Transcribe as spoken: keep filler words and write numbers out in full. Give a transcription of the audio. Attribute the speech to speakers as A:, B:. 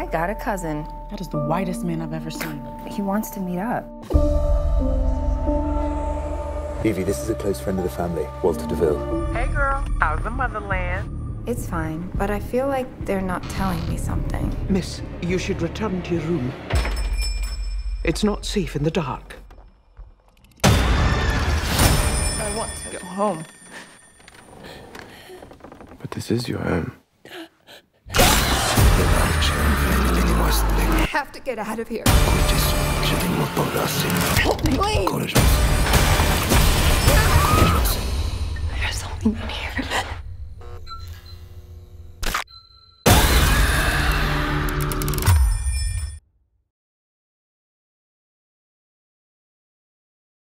A: got a cousin.
B: That is the whitest man I've ever seen.
A: He wants to meet up.
C: Evie, this is a close friend of the family, Walter DeVille.
D: Hey girl, how's the motherland?
A: It's fine, but I feel like they're not telling me something.
E: Miss, you should return to your room. It's not safe in the dark.
A: I want to go home.
F: But this is your home.
A: I have to get out of here. Help me, please. There's something in here.